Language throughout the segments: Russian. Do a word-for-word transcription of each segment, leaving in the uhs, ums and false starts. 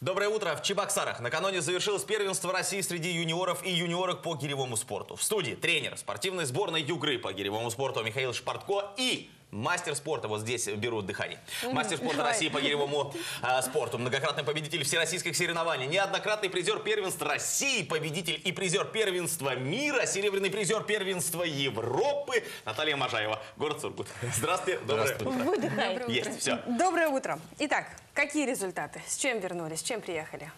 Доброе утро. В Чебоксарах накануне завершилось первенство России среди юниоров и юниорок по гиревому спорту. В студии тренер спортивной сборной Югры по гиревому спорту Михаил Шпартко и мастер спорта. Вот здесь берут дыхание. Мастер спорта России по гиревому а, спорту. Многократный победитель всероссийских соревнований. Неоднократный призер первенства России, победитель и призер первенства мира, серебряный призер первенства Европы. Наталья Можаева, город Сургут. Здравствуйте. Доброе утро. Выдыхай. Есть, все. Доброе утро. Итак, какие результаты? С чем вернулись? С чем приехали?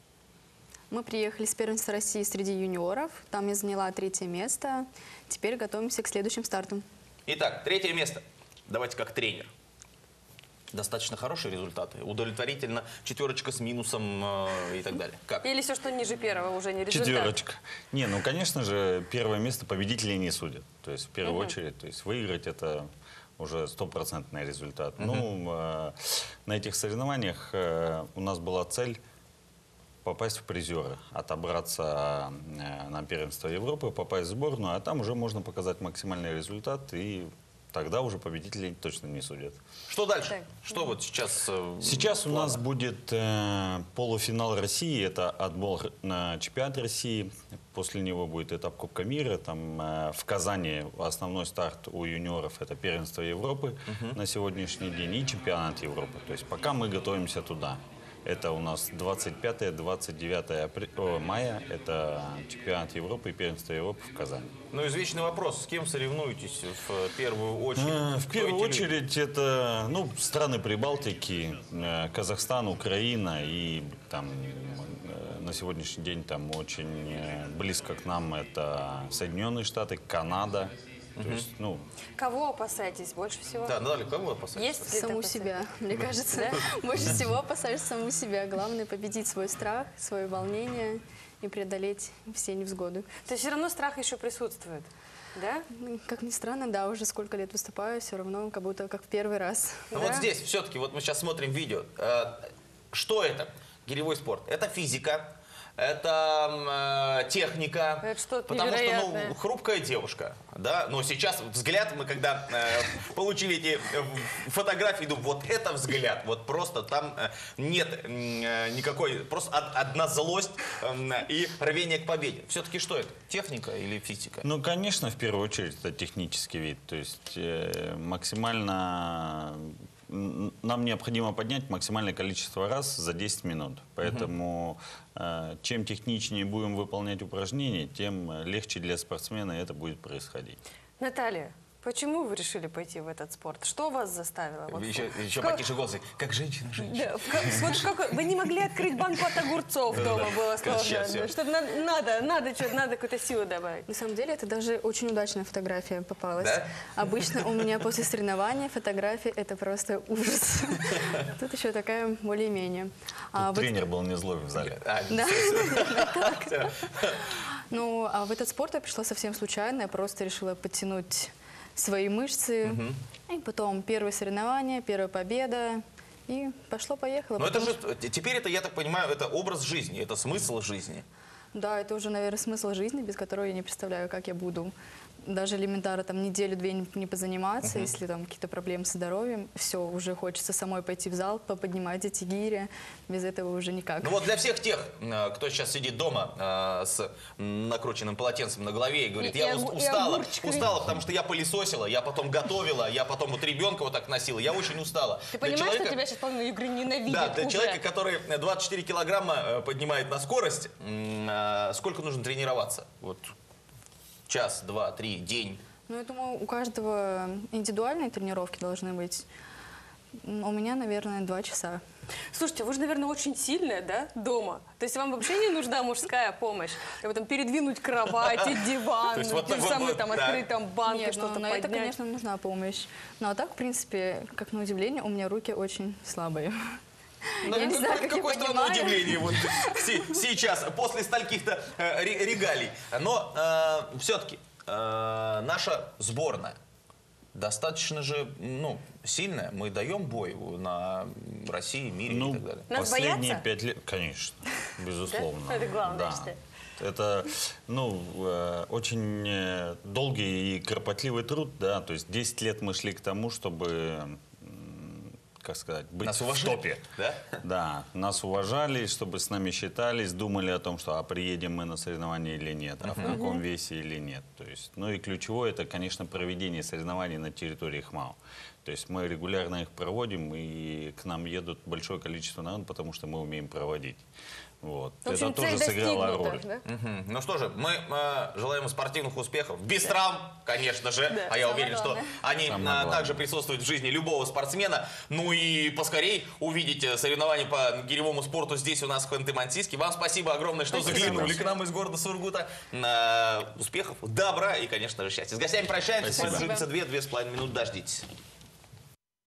Мы приехали с первенства России среди юниоров. Там я заняла третье место. Теперь готовимся к следующим стартам. Итак, третье место. Давайте как тренер. Достаточно хорошие результаты. Удовлетворительно. Четверочка с минусом э, и так далее. Как? Или все, что ниже первого, уже не результат? Четверочка. Не, ну, конечно же, первое место победителей не судят. То есть, в первую угу. очередь, то есть, выиграть это уже стопроцентный результат. Угу. Ну, э, на этих соревнованиях э, у нас была цель попасть в призеры, отобраться э, на первенство Европы, попасть в сборную, а там уже можно показать максимальный результат, и тогда уже победителей точно не судят. Что дальше? Так. Что вот сейчас? Э, Сейчас плана? у нас будет э, полуфинал России, это отбор на чемпионат России. После него будет этап Кубка мира. Там э, в Казани основной старт у юниоров это первенство Европы uh-huh. на сегодняшний день и чемпионат Европы. То есть пока мы готовимся туда. Это у нас двадцать пятое — двадцать девятое мая, это чемпионат Европы и первенство Европы в Казани. Ну, извечный вопрос, с кем соревнуетесь в первую очередь? А, в первую очередь люди? это ну, страны Прибалтики, Казахстан, Украина и там на сегодняшний день там очень близко к нам это Соединенные Штаты, Канада. То есть, ну... Кого опасаетесь больше всего? Да, Наталья, кого опасаетесь? Есть Саму себя, мне кажется. Больше всего опасаюсь саму себя. Главное победить свой страх, свое волнение и преодолеть все невзгоды. То есть все равно страх еще присутствует, да? Как ни странно, да, уже сколько лет выступаю, все равно как будто как в первый раз. Ну, Да? вот здесь все-таки, вот мы сейчас смотрим видео. Что это? Гиревой спорт. Это физика. Это э, техника, это что потому что ну, хрупкая девушка, да, но сейчас взгляд, мы когда э, получили эти э, фотографии, думаю, вот это взгляд, вот просто там э, нет э, никакой, просто од, одна злость э, и рвение к победе. Все-таки что это, техника или физика? Ну, конечно, в первую очередь это технический вид, то есть э, максимально... Нам необходимо поднять максимальное количество раз за десять минут. Поэтому э, чем техничнее будем выполнять упражнения, тем легче для спортсмена это будет происходить. Наталья, почему вы решили пойти в этот спорт? Что вас заставило? Вот, еще еще как... потише голос. Как женщина, женщина. Да, как, вот как, вы не могли открыть банку от огурцов дома, было сложно. Что надо, надо, надо, что надо какую-то силу добавить. На самом деле, это даже очень удачная фотография попалась. Да? Обычно у меня после соревнования фотографии это просто ужас. Тут еще такая более-менее. А вот- Тренер был не злой в зале. А, Да, всё. так. Ну, а в этот спорт я пришла совсем случайно. Я просто решила подтянуть свои мышцы. И потом первые соревнования, первая победа. И пошло-поехало. Но это потому же, теперь это, я так понимаю, это образ жизни, это смысл жизни. Да, это уже, наверное, смысл жизни, без которого я не представляю, как я буду даже элементарно там неделю-две не, не позаниматься, uh-huh. если там какие-то проблемы со здоровьем. Все, уже хочется самой пойти в зал, поподнимать эти гири. Без этого уже никак. Ну вот для всех тех, кто сейчас сидит дома э, с накрученным полотенцем на голове и говорит, И- я и уст- огур- и устала, огурчик. устала, потому что я пылесосила, я потом готовила, я потом вот ребенка вот так носила, я очень устала. Ты Для понимаешь, человека- что тебя сейчас половина игры ненавидит Да, для уже? человека, который двадцать четыре килограмма э, поднимает на скорость, м, э, сколько нужно тренироваться? Вот час, два, три, день. Ну, я думаю, у каждого индивидуальные тренировки должны быть. М, У меня, наверное, два часа. Слушайте, вы же, наверное, очень сильная, да, дома? То есть вам вообще не нужна мужская помощь? Как бы там передвинуть кровать, и диван, То есть вот те же так вот, самые вот, там так. открыть там банку, Нет, ну, что-то на поднять. это, конечно, нужна помощь. Ну, а так, в принципе, как на удивление, у меня руки очень слабые. Ну, Я не ну, знаю, как- как я какое странное понимаю. удивление вот се- сейчас, после стольких-то э, ре- регалий. Но э, все-таки э, наша сборная достаточно же ну, сильная. Мы даем бой на России, мире и Ну, так далее. Нас последние боятся? пять лет, конечно, безусловно. Да? Это главное, Да. я считаю. Это, ну, э, очень э, долгий и кропотливый труд, да, то есть десять лет мы шли к тому, чтобы м, как сказать, быть Нас в уважали, топе. да? Да, нас уважали, чтобы с нами считались, думали о том, что а приедем мы на соревнования или нет, а в каком весе или нет. То есть, ну и ключевое, это, конечно, проведение соревнований на территории ХМАО. То есть мы регулярно их проводим, и к нам едут большое количество народу, потому что мы умеем проводить. Вот. В общем, Это цель тоже сыграло достигнута, роль. да? Мгм. Ну что же, мы э, желаем спортивных успехов. Без травм, конечно же. Да, а я самое уверен, главное. что они Самое а, главное. также присутствуют в жизни любого спортсмена. Ну и поскорей увидеть э, соревнования по гиревому спорту здесь у нас в Ханты-Мансийске. Вам спасибо огромное, что Спасибо заглянули большое. к нам из города Сургута. На успехов, добра и, конечно же, счастья. С гостями прощаемся. Спасибо. Сейчас две, две с половиной минут. Дождитесь.